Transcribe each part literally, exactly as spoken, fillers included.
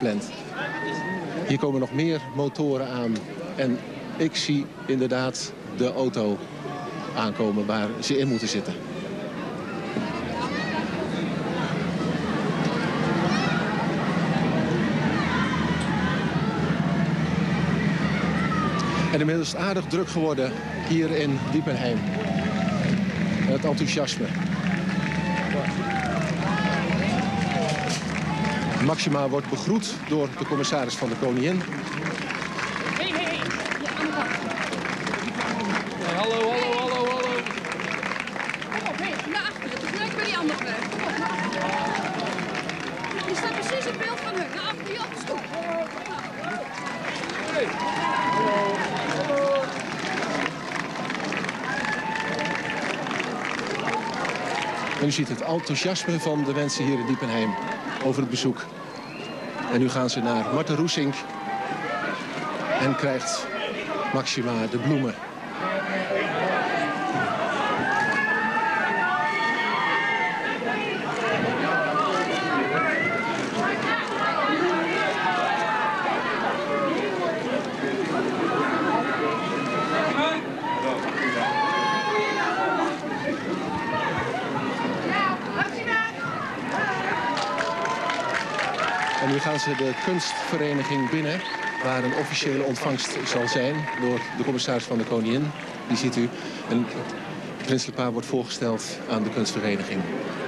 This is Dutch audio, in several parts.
gepland. Hier komen nog meer motoren aan. En ik zie inderdaad de auto aankomen waar ze in moeten zitten. En inmiddels is het aardig druk geworden hier in Diepenheim. En het enthousiasme. Maxima wordt begroet door de commissaris van de Koningin. Hé, hé, hé. Hallo, hallo, hallo, hallo. Kom op, hé, naar achteren. Het is leuk bij die andere weg. Kom op, naar achteren. Je staat precies het beeld van hun. Naar achteren, je op de stoep. Hey. En u ziet het enthousiasme van de mensen hier in Diepenheim over het bezoek. En nu gaan ze naar Marten Roesink en krijgt Maxima de bloemen. En nu gaan ze de kunstvereniging binnen, waar een officiële ontvangst zal zijn door de commissaris van de Koningin. Die ziet u. En Prins Lepaar wordt voorgesteld aan de kunstvereniging.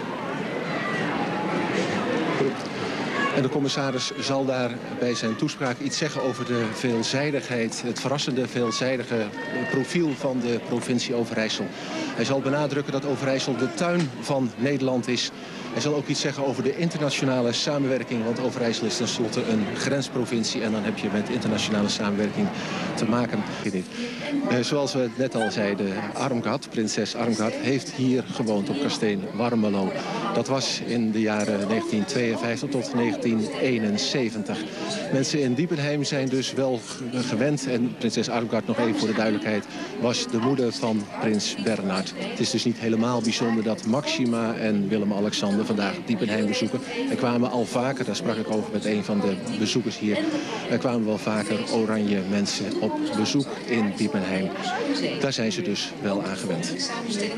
En de commissaris zal daar bij zijn toespraak iets zeggen over de veelzijdigheid, het verrassende veelzijdige profiel van de provincie Overijssel. Hij zal benadrukken dat Overijssel de tuin van Nederland is. Hij zal ook iets zeggen over de internationale samenwerking, want Overijssel is tenslotte een grensprovincie en dan heb je met internationale samenwerking te maken. Uh, zoals we net al zeiden, Armgard, prinses Armgard, heeft hier gewoond op kasteel Warmelo. Dat was in de jaren negentien tweeënvijftig tot negentien eenenzeventig. Mensen in Diepenheim zijn dus wel gewend, en prinses Armgard, nog even voor de duidelijkheid, was de moeder van prins Bernhard. Het is dus niet helemaal bijzonder dat Maxima en Willem-Alexander vandaag Diepenheim bezoeken. Er kwamen al vaker, daar sprak ik over met een van de bezoekers hier, er kwamen wel vaker oranje mensen op bezoek in Diepenheim. Daar zijn ze dus wel aan gewend.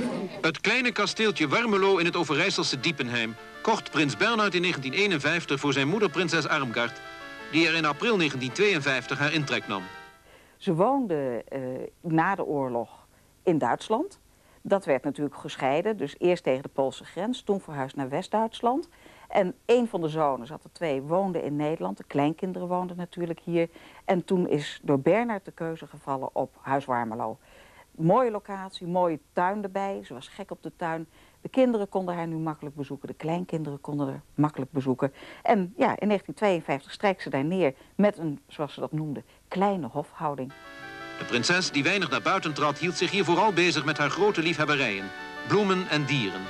Het kleine kasteeltje Warmelo in het Overijsselse Diepenheim kocht prins Bernhard in negentien eenenvijftig voor zijn moeder prinses Armgard, die er in april negentien tweeënvijftig haar intrek nam. Ze woonde uh, na de oorlog in Duitsland. Dat werd natuurlijk gescheiden, dus eerst tegen de Poolse grens, toen verhuisd naar West-Duitsland. En een van de zonen, ze had er twee, woonde in Nederland. De kleinkinderen woonden natuurlijk hier. En toen is door Bernhard de keuze gevallen op Huis Warmelo. Mooie locatie, mooie tuin erbij. Ze was gek op de tuin. De kinderen konden haar nu makkelijk bezoeken. De kleinkinderen konden haar makkelijk bezoeken. En ja, in negentien tweeënvijftig strijkt ze daar neer met een, zoals ze dat noemde, kleine hofhouding. De prinses, die weinig naar buiten trad, hield zich hier vooral bezig met haar grote liefhebberijen. Bloemen en dieren.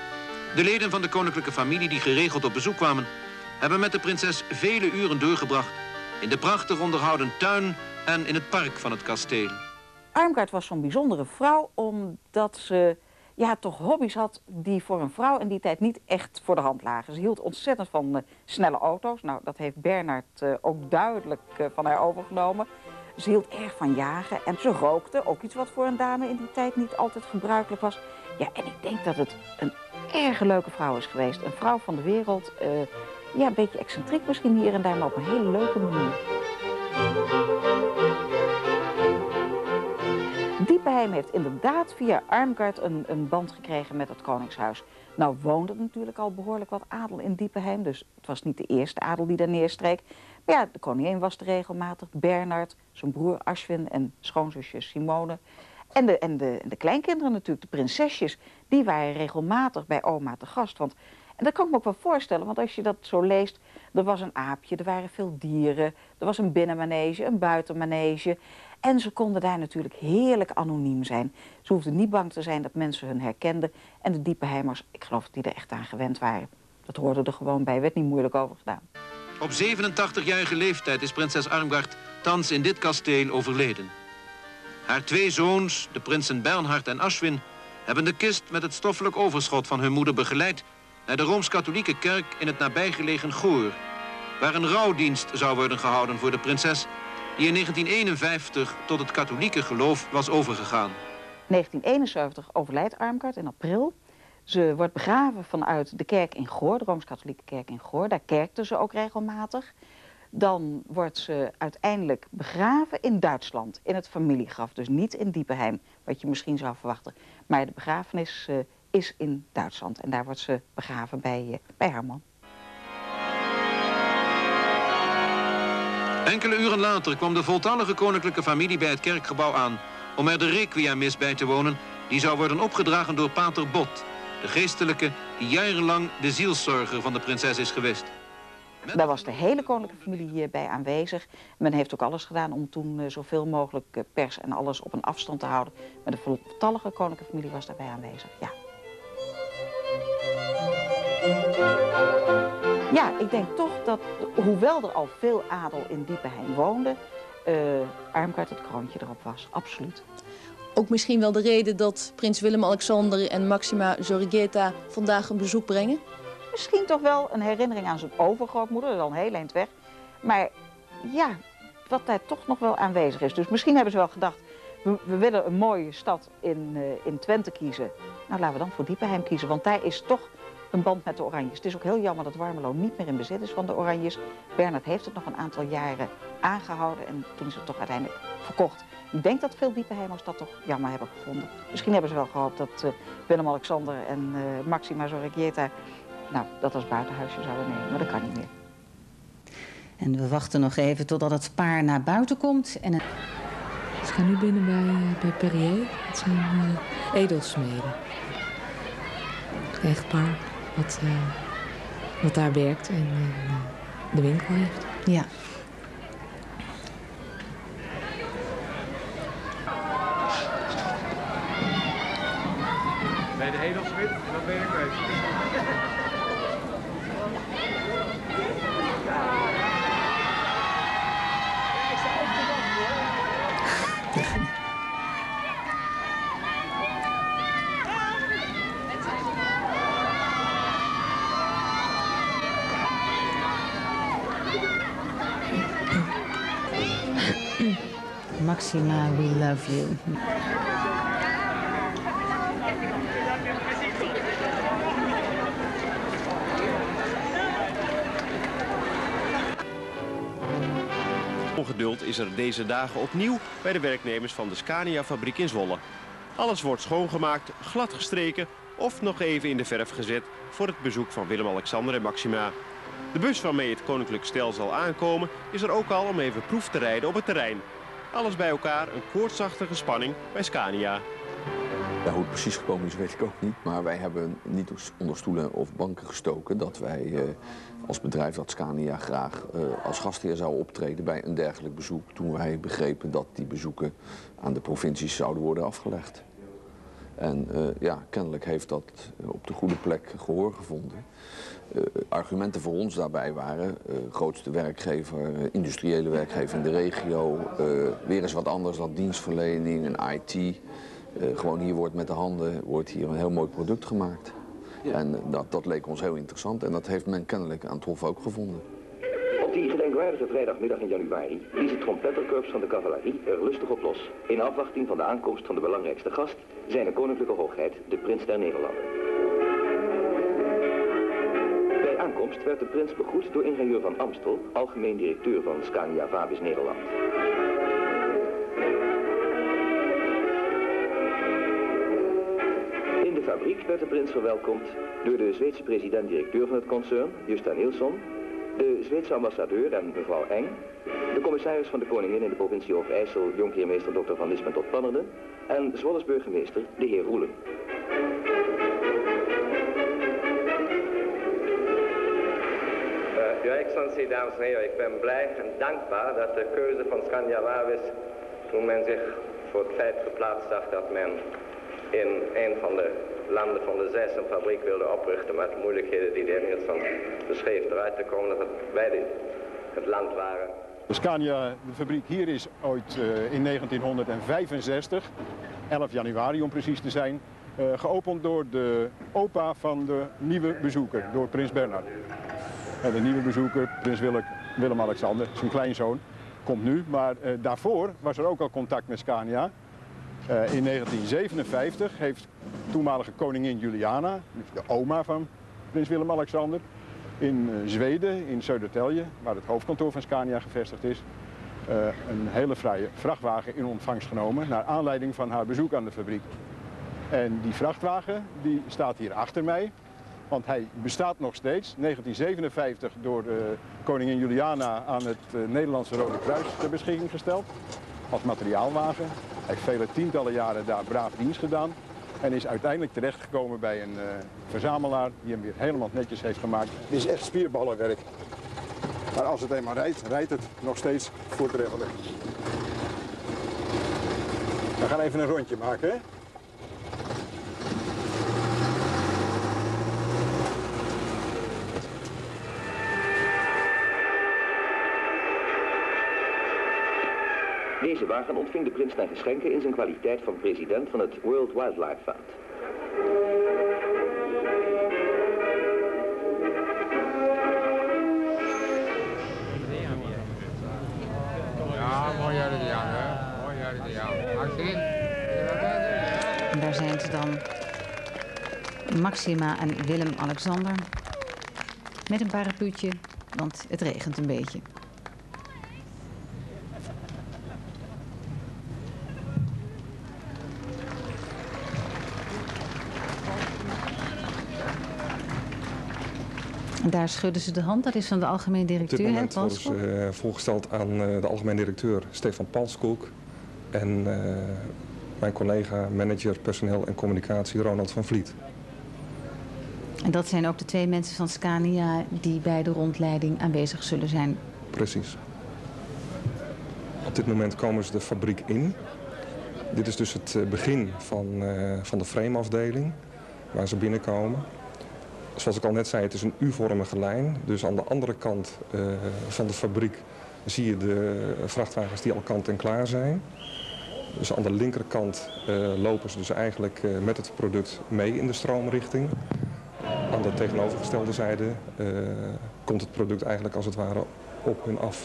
De leden van de koninklijke familie die geregeld op bezoek kwamen, hebben met de prinses vele uren doorgebracht in de prachtig onderhouden tuin en in het park van het kasteel. Armgard was zo'n bijzondere vrouw omdat ze ja, toch hobby's had die voor een vrouw in die tijd niet echt voor de hand lagen. Ze hield ontzettend van uh, snelle auto's. Nou, dat heeft Bernhard uh, ook duidelijk uh, van haar overgenomen. Ze hield erg van jagen en ze rookte, ook iets wat voor een dame in die tijd niet altijd gebruikelijk was. Ja, en ik denk dat het een erg leuke vrouw is geweest. Een vrouw van de wereld, uh, ja, een beetje excentriek misschien hier en daar, maar op een hele leuke manier. Diepenheim heeft inderdaad via Armgard een, een band gekregen met het koningshuis. Nou woonde er natuurlijk al behoorlijk wat adel in Diepenheim, dus het was niet de eerste adel die daar neerstreek. Maar ja, de koningin was er regelmatig, Bernhard, zijn broer Aschwin en schoonzusje Simone. En de, en, de, en de kleinkinderen natuurlijk, de prinsesjes, die waren regelmatig bij oma te gast. Want, en dat kan ik me ook wel voorstellen, want als je dat zo leest, er was een aapje, er waren veel dieren, er was een binnenmanege, een buitenmanege. En ze konden daar natuurlijk heerlijk anoniem zijn. Ze hoefden niet bang te zijn dat mensen hun herkenden. En de Diepenheimers, ik geloof dat die er echt aan gewend waren. Dat hoorde er gewoon bij, werd niet moeilijk over gedaan. Op zevenentachtigjarige leeftijd is prinses Armgard thans in dit kasteel overleden. Haar twee zoons, de prinsen Bernhard en Aschwin, hebben de kist met het stoffelijk overschot van hun moeder begeleid naar de Rooms-Katholieke kerk in het nabijgelegen Goor. waar een rouwdienst zou worden gehouden voor de prinses, die in negentien eenenvijftig tot het katholieke geloof was overgegaan. negentien eenenzeventig overlijdt Armgard in april. Ze wordt begraven vanuit de kerk in Goor, de Rooms-Katholieke kerk in Goor. Daar kerkte ze ook regelmatig. Dan wordt ze uiteindelijk begraven in Duitsland, in het familiegraf. Dus niet in Diepenheim, wat je misschien zou verwachten. Maar de begrafenis uh, is in Duitsland en daar wordt ze begraven bij, uh, bij haar man. Enkele uren later kwam de voltallige koninklijke familie bij het kerkgebouw aan om er de requiemmis bij te wonen, die zou worden opgedragen door pater Bot, de geestelijke die jarenlang de zielszorger van de prinses is geweest. Daar was de hele koninklijke familie hierbij aanwezig. Men heeft ook alles gedaan om toen uh, zoveel mogelijk uh, pers en alles op een afstand te houden. Maar de voltallige koninklijke familie was daarbij aanwezig, ja. Ja, ik denk toch dat, hoewel er al veel adel in Diepenheim woonde, uh, Armgard het kroontje erop was, absoluut. Ook misschien wel de reden dat prins Willem-Alexander en Maxima Zorregieta vandaag een bezoek brengen? Misschien toch wel een herinnering aan zijn overgrootmoeder, dat is al een heel eind weg. Maar ja, wat daar toch nog wel aanwezig is. Dus misschien hebben ze wel gedacht, we, we willen een mooie stad in, uh, in Twente kiezen. Nou, laten we dan voor Diepenheim kiezen, want daar is toch een band met de Oranjes. Het is ook heel jammer dat Warmelo niet meer in bezit is van de Oranjes. Bernhard heeft het nog een aantal jaren aangehouden en toen is het toch uiteindelijk verkocht. Ik denk dat veel Diepenheimers dat toch jammer hebben gevonden. Misschien hebben ze wel gehoopt dat uh, Willem-Alexander en uh, Maxima Zorregieta nou, dat als buitenhuisje zouden nemen, maar dat kan niet meer. En we wachten nog even totdat het paar naar buiten komt. En het... Ze gaan nu binnen bij, uh, bij Perrier. Dat zijn uh, edelsmeden. Het echtpaar wat, uh, wat daar werkt en uh, de winkel heeft. Ja. Bij de edelsmid en dan ben je kwijt. Maxima, we love you. Ongeduld is er deze dagen opnieuw bij de werknemers van de Scania-fabriek in Zwolle. Alles wordt schoongemaakt, glad gestreken of nog even in de verf gezet voor het bezoek van Willem-Alexander en Maxima. De bus waarmee het koninklijk stel zal aankomen is er ook al om even proef te rijden op het terrein. Alles bij elkaar een koortsachtige spanning bij Scania. Ja, hoe het precies gekomen is, weet ik ook niet. Maar wij hebben niet onder stoelen of banken gestoken dat wij eh, als bedrijf dat Scania graag eh, als gastheer zou optreden bij een dergelijk bezoek. Toen wij begrepen dat die bezoeken aan de provincies zouden worden afgelegd. En uh, ja, kennelijk heeft dat op de goede plek gehoor gevonden. Uh, argumenten voor ons daarbij waren, uh, grootste werkgever, uh, industriële werkgever in de regio, uh, weer eens wat anders dan dienstverlening en I T. Uh, gewoon hier wordt met de handen wordt hier een heel mooi product gemaakt. Ja. En uh, dat, dat leek ons heel interessant en dat heeft men kennelijk aan het Hof ook gevonden. Op die gedenkwaardige vrijdagmiddag in januari liet het trompetterkorps van de cavalerie er lustig op los. In afwachting van de aankomst van de belangrijkste gast, zijn koninklijke hoogheid, de prins der Nederlanden. Bij aankomst werd de prins begroet door ingenieur Van Amstel, algemeen directeur van Scania Vabis Nederland. In de fabriek werd de prins verwelkomd door de Zweedse president-directeur van het concern, Gösta Nilsson, de Zweedse ambassadeur en mevrouw Eng, de commissaris van de koningin in de provincie Overijssel, jonkheermeester dokter Van Lismen tot Pannerden, en Zwolles burgemeester, de heer Roelen. Uh, Uw excellentie, dames en heren, ik ben blij en dankbaar dat de keuze van Scania Vabis, toen men zich voor het feit geplaatst zag dat men in een van de landen van de zes een fabriek wilde oprichten met moeilijkheden die de heer Nielsen beschreef eruit te komen, dat wij dit, het land waren. De Scania, de fabriek hier is ooit uh, in negentienhonderdvijfenzestig, elf januari om precies te zijn, uh, geopend door de opa van de nieuwe bezoeker, door prins Bernhard. En de nieuwe bezoeker, prins Willem Willem-Alexander, zijn kleinzoon, komt nu. Maar uh, daarvoor was er ook al contact met Scania. Uh, in negentien zevenenvijftig heeft toenmalige koningin Juliana, de oma van prins Willem-Alexander, in uh, Zweden, in Södertälje, waar het hoofdkantoor van Scania gevestigd is, uh, een hele fraaie vrachtwagen in ontvangst genomen naar aanleiding van haar bezoek aan de fabriek. En die vrachtwagen die staat hier achter mij, want hij bestaat nog steeds. negentien zevenenvijftig door uh, koningin Juliana aan het uh, Nederlandse Rode Kruis ter beschikking gesteld als materiaalwagen. Hij heeft vele tientallen jaren daar braaf dienst gedaan en is uiteindelijk terechtgekomen bij een uh, verzamelaar die hem weer helemaal netjes heeft gemaakt. Dit is echt spierballenwerk. Maar als het eenmaal rijdt, rijdt het nog steeds voortreffelijk. We gaan even een rondje maken, hè? Deze wagen ontving de prins ten geschenke in zijn kwaliteit van president van het World Wildlife Fund. Ja, mooi uit de jaren, mooi uit de jaren. En daar zijn ze dan, Maxima en Willem-Alexander, met een parapluutje, want het regent een beetje. En daar schudden ze de hand, dat is van de algemeen directeur. Op dit moment worden ze uh, voorgesteld aan uh, de algemeen directeur Stefan Palskoek en uh, mijn collega manager personeel en communicatie Ronald van Vliet. En dat zijn ook de twee mensen van Scania die bij de rondleiding aanwezig zullen zijn. Precies. Op dit moment komen ze de fabriek in. Dit is dus het begin van, uh, van de frameafdeling waar ze binnenkomen. Zoals ik al net zei, het is een U-vormige lijn. Dus aan de andere kant uh, van de fabriek zie je de vrachtwagens die al kant en klaar zijn. Dus aan de linkerkant uh, lopen ze dus eigenlijk uh, met het product mee in de stroomrichting. Aan de tegenovergestelde zijde uh, komt het product eigenlijk als het ware op hun af.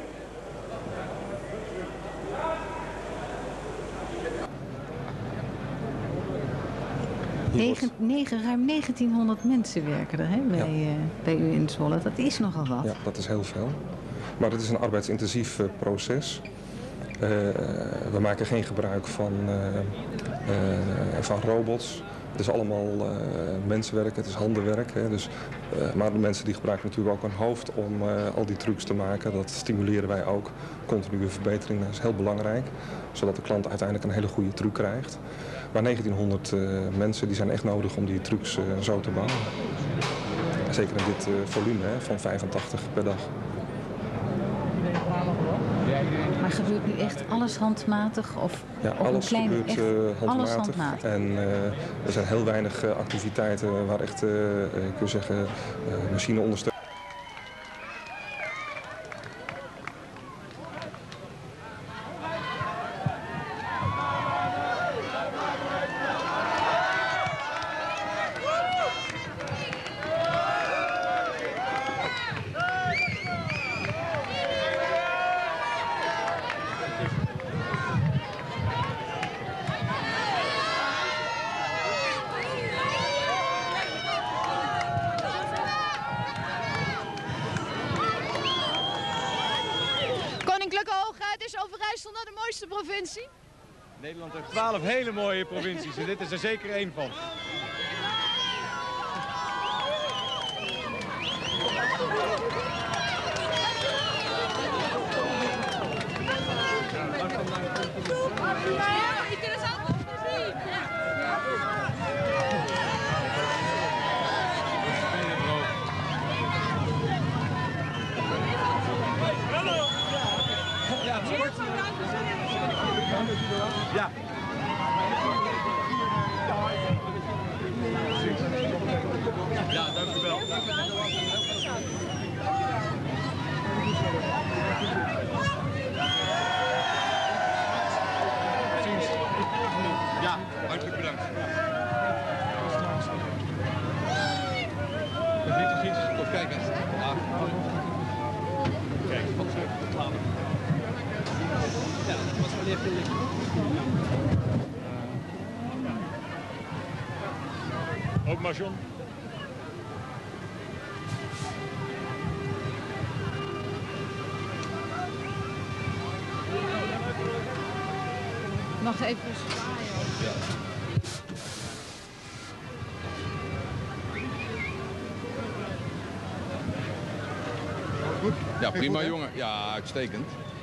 Negen, negen, ruim negentienhonderd mensen werken er hè, bij, ja. uh, bij u in Zwolle. Dat is nogal wat. Ja, dat is heel veel. Maar het is een arbeidsintensief uh, proces. Uh, we maken geen gebruik van, uh, uh, van robots. Het is allemaal uh, mensenwerk, het is handenwerk. Hè. Dus, uh, maar de mensen die gebruiken natuurlijk ook een hoofd om uh, al die trucs te maken. Dat stimuleren wij ook. Continue verbetering, dat is heel belangrijk. Zodat de klant uiteindelijk een hele goede truc krijgt. Maar negentienhonderd uh, mensen die zijn echt nodig om die trucs uh, zo te bouwen. Zeker in dit uh, volume hè, van vijfentachtig per dag. Maar gebeurt nu echt alles handmatig? Of ja, op alles een kleine, gebeurt echt, uh, handmatig. alles handmatig. En uh, er zijn heel weinig uh, activiteiten waar echt, uh, uh, kun je zeggen, uh, machine ondersteunt. Koninklijke Hoogheid, is Overijssel nou de mooiste provincie? Nederland heeft twaalf hele mooie provincies en dit is er zeker één van. Ja. Ja, dank u wel. Ja, hartelijk bedankt. Dat is niet te zien. Tot kijken. Ja. Ja, dat was wel even licht. Ook maar, John. Mag even zwaaien. Ja. Ja, prima jongen. Ja, uitstekend.